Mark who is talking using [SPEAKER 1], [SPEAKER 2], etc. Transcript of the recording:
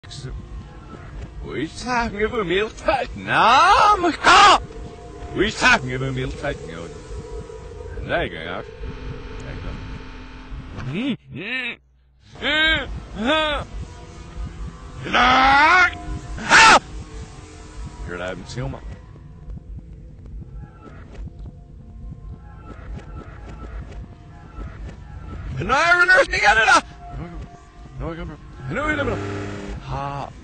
[SPEAKER 1] We talking about meal fight? No, my God! We talking about meal fight? There you go, out. There you go. You're allowed to see him. No, I don't know. No, I don't know.